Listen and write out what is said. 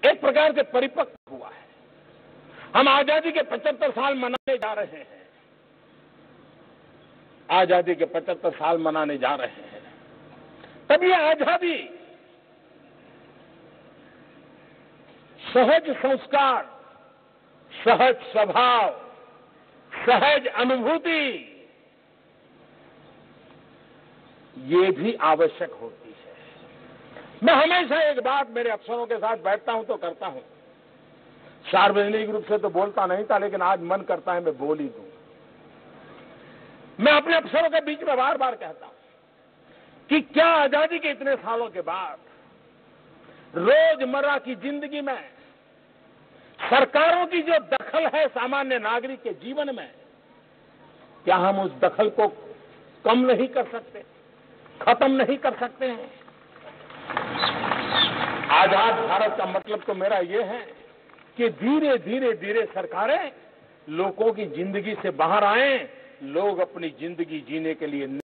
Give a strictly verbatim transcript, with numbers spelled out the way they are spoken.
एक प्रकार से परिपक्व हुआ है। हम आजादी के पचहत्तर साल मनाने जा रहे हैं। आजादी के पचहत्तर साल मनाने जा रहे हैं। तब ये आजादी सहज संस्कार, सहज स्वभाव, सहज अनुभूति, ये भी आवश्यक होती है। मैं हमेशा एक बात मेरे अफसरों के साथ बैठता हूं तो करता हूं। सार्वजनिक रूप से तो बोलता नहीं था, लेकिन आज मन करता है मैं बोल ही दूं। मैं अपने अफसरों के बीच में बार बार कहता हूं कि क्या आजादी के इतने सालों के बाद रोजमर्रा की जिंदगी में सरकारों की जो दखल है सामान्य नागरिक के जीवन में, क्या हम उस दखल को कम नहीं कर सकते, खत्म नहीं कर सकते हैं? आजाद भारत का मतलब तो मेरा यह है कि धीरे धीरे धीरे सरकारें लोगों की जिंदगी से बाहर आए, लोग अपनी जिंदगी जीने के लिए